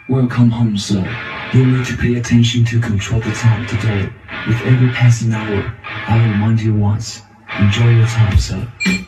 Welcome home, sir. You need to pay attention to control the time today. With every passing hour, I'll remind you once. Enjoy your time, sir.